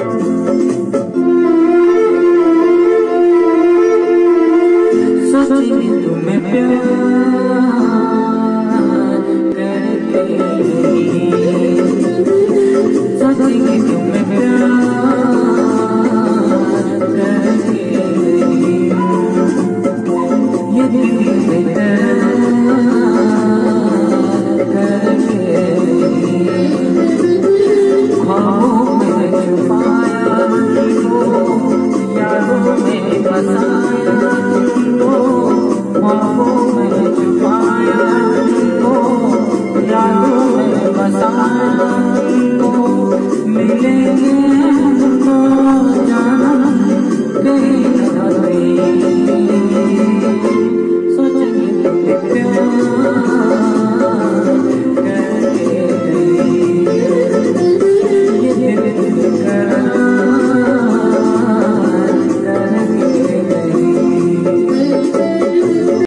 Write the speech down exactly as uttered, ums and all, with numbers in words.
सोची तुम्हें प्यार करके सोची तुम्हें प्यार करके ये दिल करके ख्वाबों में छुपाया तुमको यादों में बसाया तुमको ख्वाबों में छुपाया तुमको यादों में बसाया तुमको मिलेंगे हमको जानम कहीं न कहीं सोचेंगे तुम्हें प्यार करके ये दिल करार करके